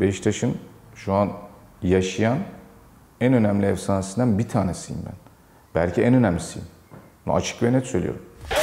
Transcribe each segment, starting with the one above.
Beşiktaş'ın şu an yaşayan en önemli efsanesinden bir tanesiyim ben. Belki en önemlisiyim. Bunu açık ve net söylüyorum.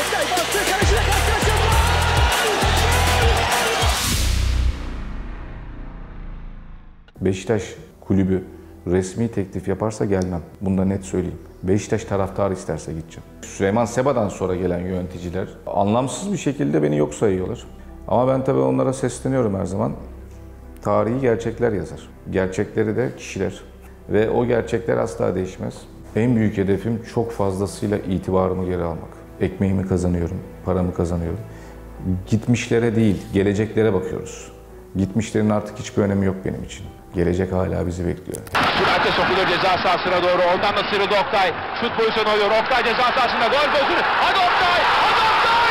Beşiktaş kulübü resmi teklif yaparsa gelmem. Bunu da net söyleyeyim. Beşiktaş taraftarı isterse gideceğim. Süleyman Seba'dan sonra gelen yöneticiler anlamsız bir şekilde beni yok sayıyorlar. Ama ben tabii onlara sesleniyorum her zaman. Tarihi gerçekler yazar. Gerçekleri de kişiler. Ve o gerçekler asla değişmez. En büyük hedefim çok fazlasıyla itibarımı geri almak. Ekmeğimi kazanıyorum, paramı kazanıyorum. Gitmişlere değil, geleceklere bakıyoruz. Gitmişlerin artık hiçbir önemi yok benim için. Gelecek hala bizi bekliyor. Süratle sokuluyor ceza sahasına doğru. Oradan da sıyrıldı Oktay. Şut pozisyonu oluyor. Oktay ceza sahasında gol pozisyonu. Hadi Oktay! Hadi Oktay!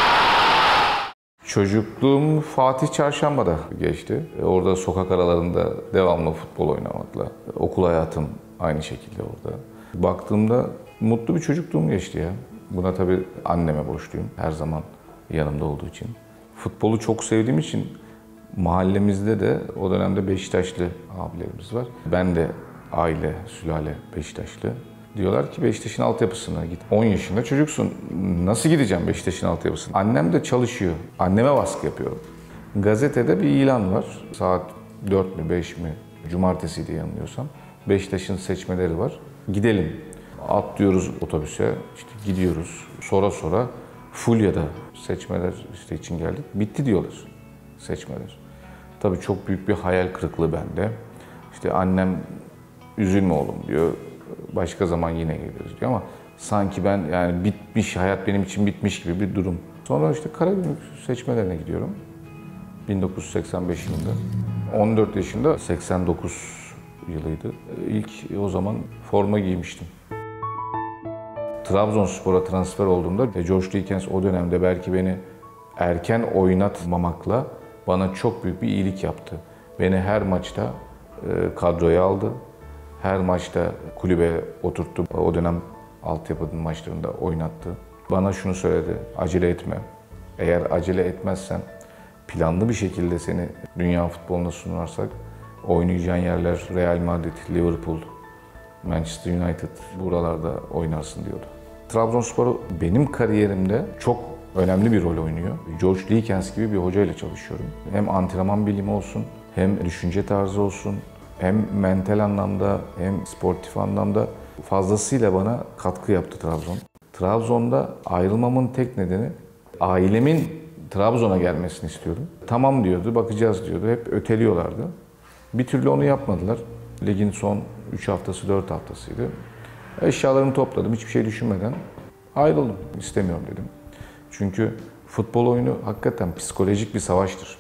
Çocukluğum Fatih Çarşamba'da geçti. Orada sokak aralarında devamlı futbol oynamakla. Okul hayatım aynı şekilde orada. Baktığımda mutlu bir çocukluğum geçti ya. Buna tabii anneme borçluyum. Her zaman yanımda olduğu için. Futbolu çok sevdiğim için mahallemizde de o dönemde Beşiktaşlı abilerimiz var. Ben de aile, sülale Beşiktaşlı. Diyorlar ki Beşiktaş'ın altyapısına git. 10 yaşında çocuksun. Nasıl gideceğim Beşiktaş'ın altyapısına? Annem de çalışıyor. Anneme baskı yapıyorum. Gazetede bir ilan var. Saat 4 mü 5 mi? Cumartesiydi yanılmıyorsam. Beşiktaş'ın seçmeleri var. Gidelim. Atlıyoruz otobüse. İşte gidiyoruz. Sonra Fulya'da seçmeler işte için geldik. Bitti diyorlar seçmeler. Tabii çok büyük bir hayal kırıklığı bende. İşte annem üzülme oğlum diyor. Başka zaman yine geliriz diyor ama sanki ben yani bitmiş, hayat benim için bitmiş gibi bir durum. Sonra işte Karagümrük seçmelerine gidiyorum. 1985 yılında. 14 yaşında 89 yılıydı. İlk o zaman forma giymiştim. Trabzonspor'a transfer olduğumda George Likens o dönemde belki beni erken oynatmamakla bana çok büyük bir iyilik yaptı. Beni her maçta kadroya aldı. Her maçta kulübe oturttu. O dönem altyapı maçlarında oynattı. Bana şunu söyledi, acele etme. Eğer acele etmezsen, planlı bir şekilde seni dünya futboluna sunarsak, oynayacağın yerler Real Madrid, Liverpool, Manchester United, buralarda oynarsın diyordu. Trabzonspor benim kariyerimde çok önemli bir rol oynuyor. George Likens gibi bir hocayla çalışıyorum. Hem antrenman bilimi olsun, hem düşünce tarzı olsun, hem mental anlamda hem sportif anlamda fazlasıyla bana katkı yaptı Trabzon. Trabzon'da ayrılmamın tek nedeni ailemin Trabzon'a gelmesini istiyorum. Tamam diyordu, bakacağız diyordu. Hep öteliyorlardı. Bir türlü onu yapmadılar. Ligin son 3 haftası, 4 haftasıydı. Eşyalarımı topladım, hiçbir şey düşünmeden ayrıldım. İstemiyorum dedim. Çünkü futbol oyunu hakikaten psikolojik bir savaştır.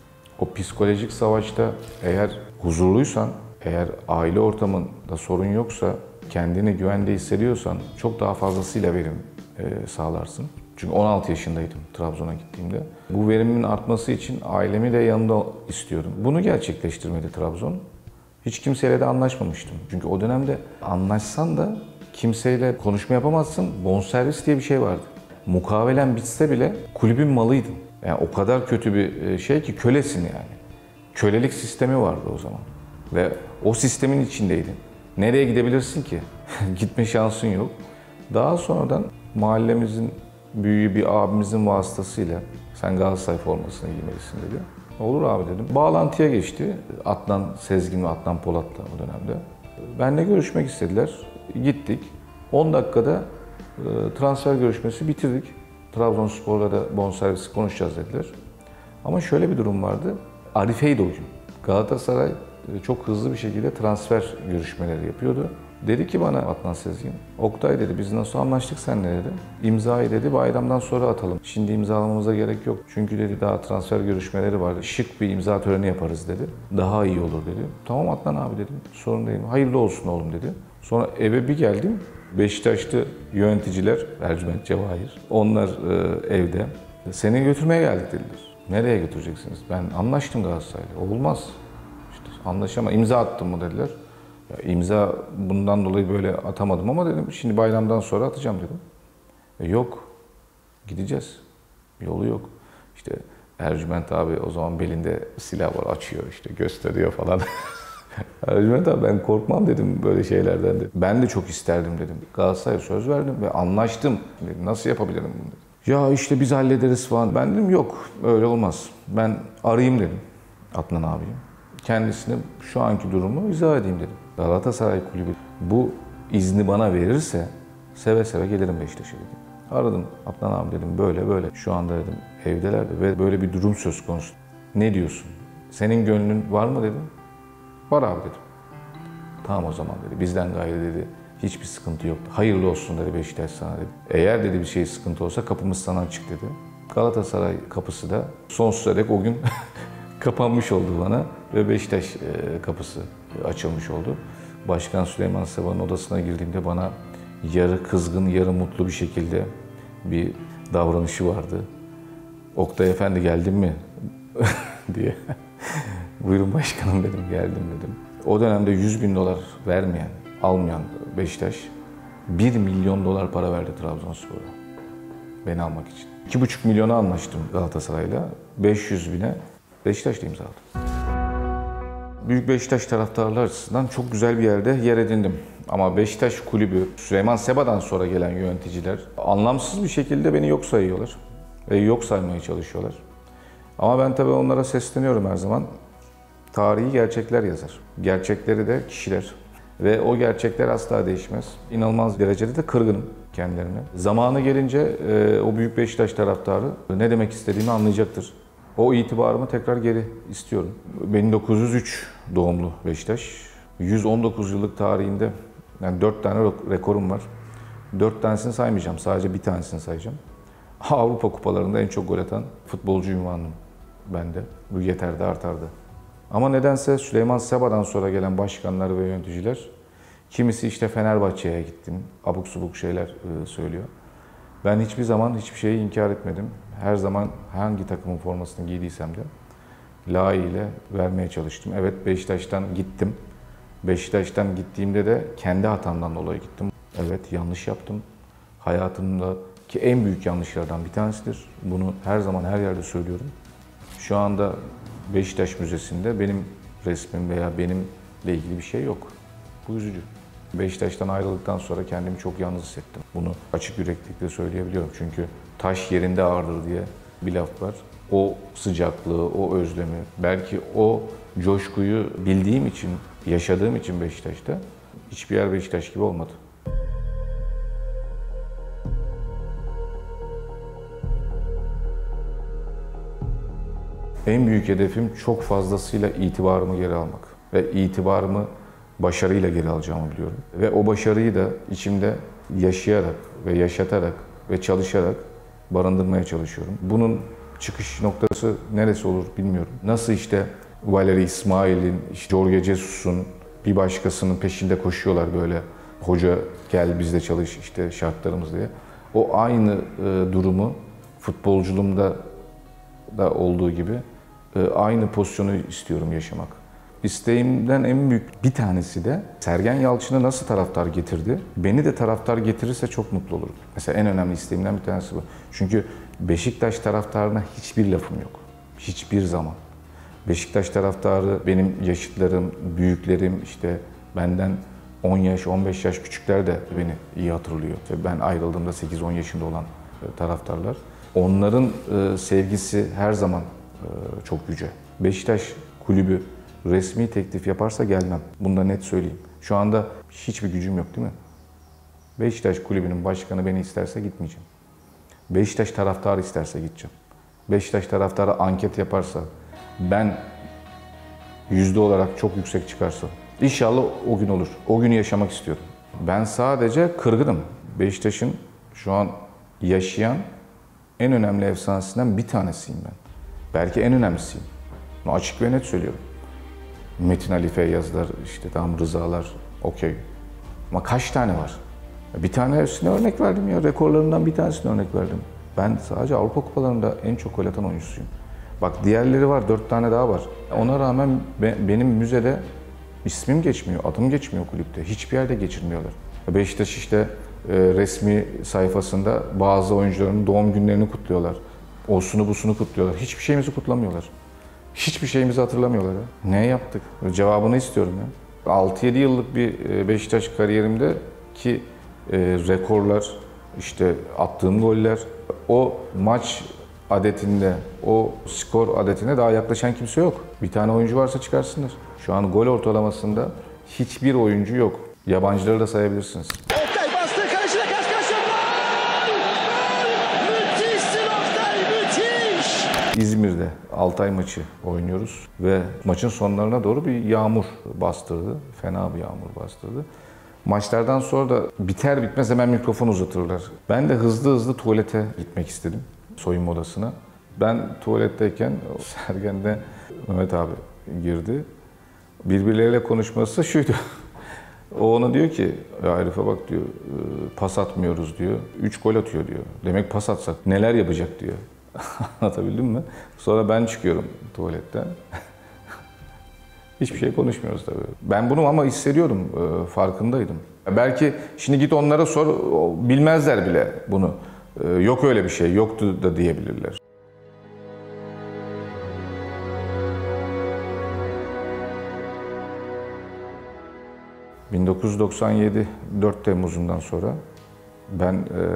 O psikolojik savaşta eğer huzurluysan, eğer aile ortamında sorun yoksa, kendini güvende hissediyorsan çok daha fazlasıyla verim sağlarsın. Çünkü 16 yaşındaydım Trabzon'a gittiğimde. Bu verimin artması için ailemi de yanımda istiyordum. Bunu gerçekleştirmedi Trabzon. Hiç kimseyle de anlaşmamıştım. Çünkü o dönemde anlaşsan da kimseyle konuşma yapamazsın. Bonservis diye bir şey vardı. Mukavelen bitse bile kulübün malıydın. Yani o kadar kötü bir şey ki kölesin yani. Kölelik sistemi vardı o zaman. Ve o sistemin içindeydin. Nereye gidebilirsin ki? Gitme şansın yok. Daha sonradan mahallemizin büyüğü bir abimizin vasıtasıyla sen Galatasaray formasını giymelisin dedi. Olur abi dedim. Bağlantıya geçti. Adnan Sezgin ve Adnan Polat'la o dönemde. Benle görüşmek istediler. Gittik. 10 dakikada transfer görüşmesi bitirdik. Trabzonspor'la da bonservisi konuşacağız dediler. Ama şöyle bir durum vardı. Arife'ydi o gün. Galatasaray çok hızlı bir şekilde transfer görüşmeleri yapıyordu. Dedi ki bana Adnan Sezgin, Oktay dedi biz nasıl anlaştık seninle dedi. İmzayı dedi bayramdan sonra atalım. Şimdi imzalamamıza gerek yok. Çünkü dedi daha transfer görüşmeleri var. Şık bir imza töreni yaparız dedi. Daha iyi olur dedi. Tamam Adnan abi dedim. Sorun değil. Hayırlı olsun oğlum dedi. Sonra eve bir geldim. Beşiktaşlı yöneticiler, Ercüment, Cevahir. Onlar evde. Seni götürmeye geldik dediler. Nereye götüreceksiniz? Ben anlaştım Galatasaray'la. Olmaz. İşte anlaşama imza attım mı dediler. Ya imza bundan dolayı böyle atamadım ama dedim şimdi bayramdan sonra atacağım dedim. Yok. Gideceğiz. Yolu yok. İşte Ercüment abi o zaman belinde silah var, açıyor işte, gösteriyor falan. Ercüment abi ben korkmam dedim böyle şeylerden de. Ben de çok isterdim dedim. Galatasaray'a söz verdim ve anlaştım. Dedim, nasıl yapabilirim bunu dedim. Ya işte biz hallederiz falan. Ben dedim yok öyle olmaz. Ben arayayım dedim Adnan abiyi. Kendisine şu anki durumu izah edeyim dedim. Galatasaray Kulübü bu izni bana verirse seve seve gelirim Beşiktaş'a dedim. Aradım Adnan abi dedim böyle böyle. Şu anda dedim evdeler ve böyle bir durum söz konusu. Ne diyorsun? Senin gönlün var mı dedim. Var abi dedim. Tamam o zaman dedi. Bizden gayrı dedi. Hiçbir sıkıntı yoktu. Hayırlı olsun dedi Beşiktaş sana dedi. Eğer dedi bir şey sıkıntı olsa kapımız sana açık dedi. Galatasaray kapısı da sonsuza dek o gün kapanmış oldu bana ve Beşiktaş kapısı açılmış oldu. Başkan Süleyman Seba'nın odasına girdiğimde bana yarı kızgın, yarı mutlu bir şekilde bir davranışı vardı. Oktay Efendi geldin mi? diye. Buyurun başkanım dedim, geldim dedim. O dönemde 100 bin dolar vermeyen, almayan Beşiktaş 1 milyon dolar para verdi Trabzonspor'a beni almak için. 2,5 milyona anlaştım Galatasaray'la. 500 bine Beşiktaş'la imzaladım. Büyük Beşiktaş taraftarlar açısından çok güzel bir yerde yer edindim. Ama Beşiktaş Kulübü, Süleyman Seba'dan sonra gelen yöneticiler anlamsız bir şekilde beni yok sayıyorlar. Ve yok saymaya çalışıyorlar. Ama ben tabii onlara sesleniyorum her zaman. Tarihi gerçekler yazar. Gerçekleri de kişiler. Ve o gerçekler asla değişmez. İnanılmaz derecede de kırgınım kendilerine. Zamanı gelince o büyük Beşiktaş taraftarı ne demek istediğimi anlayacaktır. O itibarımı tekrar geri istiyorum. 1903 doğumlu Beşiktaş. 119 yıllık tarihinde yani 4 tane rekorum var. 4 tanesini saymayacağım. Sadece bir tanesini sayacağım. Avrupa kupalarında en çok gol atan futbolcu ünvanım bende. Bu yeter de artardı. Ama nedense Süleyman Seba'dan sonra gelen başkanlar ve yöneticiler, kimisi işte Fenerbahçe'ye gittim, abuk subuk şeyler söylüyor. Ben hiçbir zaman hiçbir şeyi inkar etmedim. Her zaman hangi takımın formasını giydiysem de layığıyla vermeye çalıştım. Evet Beşiktaş'tan gittim. Beşiktaş'tan gittiğimde de kendi hatamdan dolayı gittim. Evet yanlış yaptım. Hayatımdaki en büyük yanlışlardan bir tanesidir. Bunu her zaman her yerde söylüyorum. Şu anda Beşiktaş Müzesi'nde benim resmim veya benimle ilgili bir şey yok. Bu üzücü. Beşiktaş'tan ayrıldıktan sonra kendimi çok yalnız hissettim. Bunu açık yüreklilikle söyleyebiliyorum. Çünkü taş yerinde ağırdır diye bir laf var. O sıcaklığı, o özlemi, belki o coşkuyu bildiğim için, yaşadığım için Beşiktaş'ta hiçbir yer Beşiktaş gibi olmadı. En büyük hedefim çok fazlasıyla itibarımı geri almak ve itibarımı başarıyla geri alacağımı biliyorum. Ve o başarıyı da içimde yaşayarak ve yaşatarak ve çalışarak barındırmaya çalışıyorum. Bunun çıkış noktası neresi olur bilmiyorum. Nasıl işte Valeri İsmail'in, işte Jorge Jesus'un bir başkasının peşinde koşuyorlar böyle. Hoca gel bizde çalış işte şartlarımız diye. O aynı durumu futbolculuğumda da olduğu gibi aynı pozisyonu istiyorum yaşamak. İsteğimden en büyük bir tanesi de Sergen Yalçın'ı nasıl taraftar getirdi? Beni de taraftar getirirse çok mutlu olurum. Mesela en önemli isteğimden bir tanesi bu. Çünkü Beşiktaş taraftarına hiçbir lafım yok. Hiçbir zaman. Beşiktaş taraftarı benim yaşıtlarım, büyüklerim, işte benden 10 yaş, 15 yaş küçükler de beni iyi hatırlıyor. Ben ayrıldığımda 8-10 yaşında olan taraftarlar. Onların sevgisi her zaman çok yüce. Beşiktaş Kulübü resmi teklif yaparsa gelmem. Bunu da net söyleyeyim. Şu anda hiçbir gücüm yok değil mi? Beşiktaş Kulübü'nün başkanı beni isterse gitmeyeceğim. Beşiktaş taraftarı isterse gideceğim. Beşiktaş taraftarı anket yaparsa, ben yüzde olarak çok yüksek çıkarsa, İnşallah o gün olur. O günü yaşamak istiyorum. Ben sadece kırgınım. Beşiktaş'ın şu an yaşayan en önemli efsanesinden bir tanesiyim ben. Belki en önemlisiyim. Bunu açık ve net söylüyorum. Metin Ali Feyyazlar, işte tam Rızalar, okey. Ama kaç tane var? Bir tanesine örnek verdim ya, rekorlarından bir tanesine örnek verdim. Ben sadece Avrupa Kupalarında en çok gol atan oyuncusuyum. Bak diğerleri var, 4 tane daha var. Ona rağmen benim müzede ismim geçmiyor, adım geçmiyor kulüpte. Hiçbir yerde geçirmiyorlar. Beşiktaş işte resmi sayfasında bazı oyuncuların doğum günlerini kutluyorlar. Osunu busunu kutluyorlar. Hiçbir şeyimizi kutlamıyorlar. Hiçbir şeyimizi hatırlamıyorlar ya. Ne yaptık? Cevabını istiyorum ya. 6-7 yıllık bir Beşiktaş kariyerimde ki rekorlar, işte attığım goller, o maç adetinde, o skor adetine daha yaklaşan kimse yok. Bir tane oyuncu varsa çıkarsınlar. Şu an gol ortalamasında hiçbir oyuncu yok. Yabancıları da sayabilirsiniz. Oktay bastı, karşıya karşı karşıya gol! Gol! Müthişsin Oktay, müthiş! İzmir'de Altay maçı oynuyoruz ve maçın sonlarına doğru bir yağmur bastırdı. Fena bir yağmur bastırdı. Maçlardan sonra da biter bitmez hemen mikrofon uzatırlar. Ben de hızlı hızlı tuvalete gitmek istedim, soyunma odasına. Ben tuvaletteyken Sergen de Mehmet abi girdi. Birbirleriyle konuşması şuydu. O ona diyor ki, ya herife bak diyor, pas atmıyoruz diyor. 3 gol atıyor diyor. Demek pas atsak neler yapacak diyor. Anlatabildim mi? Sonra ben çıkıyorum tuvaletten. Hiçbir şey konuşmuyoruz tabii. Ben bunu ama hissediyordum, farkındaydım. Belki şimdi git onlara sor, bilmezler bile bunu. Yok öyle bir şey, yoktu da diyebilirler. ...1997 4 Temmuz'undan sonra ben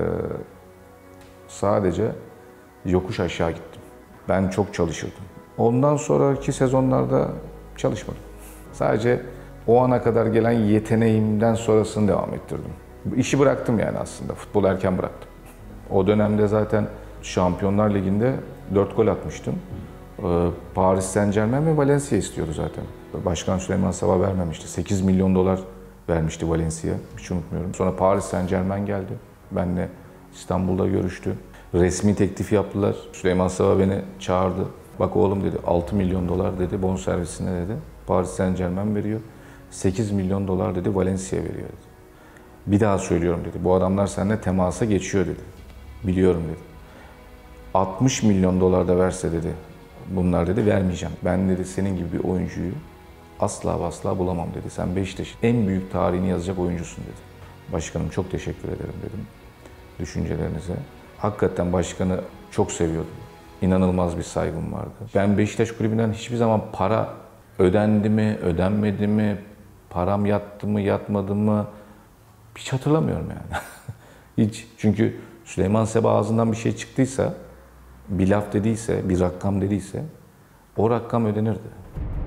sadece yokuş aşağı gittim. Ben çok çalışırdım. Ondan sonraki sezonlarda çalışmadım. Sadece o ana kadar gelen yeteneğimden sonrasını devam ettirdim. İşi bıraktım yani aslında. Futbolu erken bıraktım. O dönemde zaten Şampiyonlar Ligi'nde 4 gol atmıştım. Paris Saint-Germain ve Valencia istiyordu zaten. Başkan Süleyman Saba vermemişti. 8 milyon dolar vermişti Valencia. Hiç unutmuyorum. Sonra Paris Saint-Germain geldi. Benle İstanbul'da görüştü. Resmi teklif yaptılar. Süleyman Saba beni çağırdı. Bak oğlum dedi, 6 milyon dolar dedi bonservisine dedi. Paris Saint-Germain veriyor. 8 milyon dolar dedi Valencia veriyor dedi. Bir daha söylüyorum dedi. Bu adamlar seninle temasa geçiyor dedi. Biliyorum dedi. 60 milyon dolar da verse dedi. Bunlar dedi vermeyeceğim. Ben dedi senin gibi bir oyuncuyu asla ve asla bulamam dedi. Sen Beşiktaş'ın en büyük tarihini yazacak oyuncusun dedi. Başkanım çok teşekkür ederim dedim düşüncelerinize. Hakikaten başkanı çok seviyordum. İnanılmaz bir saygım vardı. Ben Beşiktaş Kulübü'nden hiçbir zaman para ödendi mi, ödenmedi mi, param yattı mı, yatmadı mı hiç hatırlamıyorum yani. Hiç. Çünkü Süleyman Seba ağzından bir şey çıktıysa, bir laf dediyse, bir rakam dediyse o rakam ödenirdi.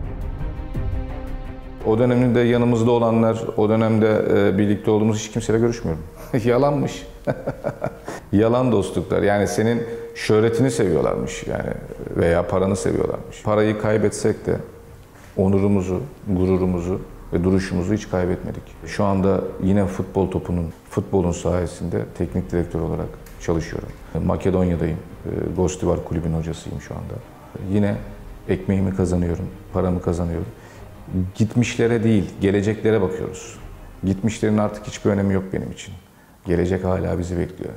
O dönemde yanımızda olanlar, o dönemde birlikte olduğumuz hiç kimseyle görüşmüyorum. Yalanmış. Yalan dostluklar. Yani senin şöhretini seviyorlarmış yani veya paranı seviyorlarmış. Parayı kaybetsek de onurumuzu, gururumuzu ve duruşumuzu hiç kaybetmedik. Şu anda yine futbolun sayesinde teknik direktör olarak çalışıyorum. Makedonya'dayım. Gostivar Kulübü'nün hocasıyım şu anda. Yine ekmeğimi kazanıyorum, paramı kazanıyorum. Gitmişlere değil, geleceklere bakıyoruz. Gitmişlerin artık hiçbir önemi yok benim için. Gelecek hala bizi bekliyor.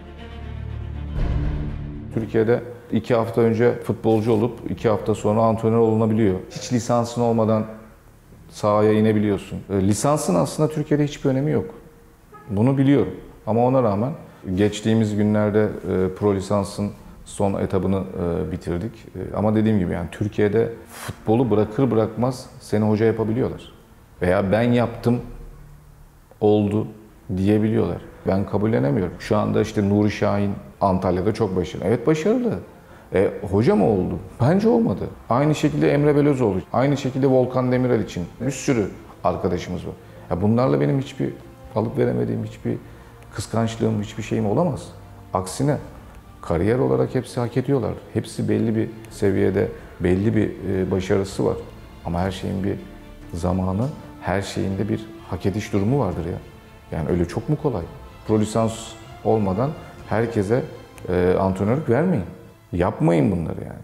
Türkiye'de 2 hafta önce futbolcu olup 2 hafta sonra antrenör olunabiliyor. Hiç lisansın olmadan sahaya inebiliyorsun. Lisansın aslında Türkiye'de hiçbir önemi yok. Bunu biliyorum. Ama ona rağmen geçtiğimiz günlerde pro lisansın son etabını bitirdik. Ama dediğim gibi yani Türkiye'de futbolu bırakır bırakmaz seni hoca yapabiliyorlar. Veya ben yaptım, oldu diyebiliyorlar. Ben kabullenemiyorum. Şu anda işte Nuri Şahin Antalya'da çok başarılı. Evet başarılı. Hoca mı oldu? Bence olmadı. Aynı şekilde Emre Belözoğlu, aynı şekilde Volkan Demirel için bir sürü arkadaşımız var. Ya bunlarla benim hiçbir alıp veremediğim, hiçbir kıskançlığım, hiçbir şeyim olamaz. Aksine kariyer olarak hepsi hak ediyorlar. Hepsi belli bir seviyede, belli bir başarısı var. Ama her şeyin bir zamanı, her şeyin de bir hak ediş durumu vardır ya. Yani öyle çok mu kolay? Pro lisans olmadan herkese antrenörlük vermeyin. Yapmayın bunları yani.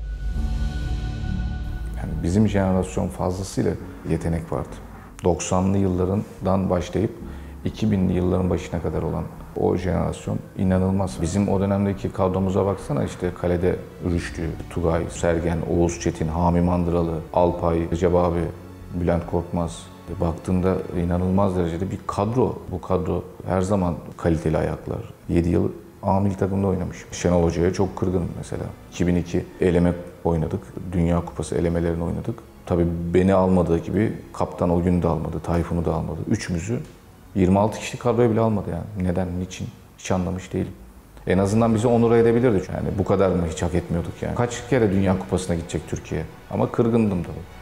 Yani bizim jenerasyon fazlasıyla yetenek vardı. 90'lı yıllarından başlayıp 2000'li yılların başına kadar olan o jenerasyon inanılmaz. Bizim o dönemdeki kadromuza baksana işte kalede Rüştü, Tugay, Sergen, Oğuz Çetin, Hami Mandıralı, Alpay, Recep abi, Bülent Korkmaz. Baktığında inanılmaz derecede bir kadro. Bu kadro her zaman kaliteli ayaklar. 7 yıl A milli takımda oynamışım. Şenol Hoca'ya çok kırgınım mesela. 2002 eleme oynadık. Dünya Kupası elemelerini oynadık. Tabii beni almadığı gibi kaptan o gün de almadı, Tayfun'u da almadı. Üçümüzü 26 kişilik kadroya bile almadı yani. Neden, niçin? Hiç anlamış değilim. En azından bizi onur edebilirdi. Yani bu kadar mı hiç hak etmiyorduk yani. Kaç kere Dünya Kupası'na gidecek Türkiye? Ama kırgındım tabii.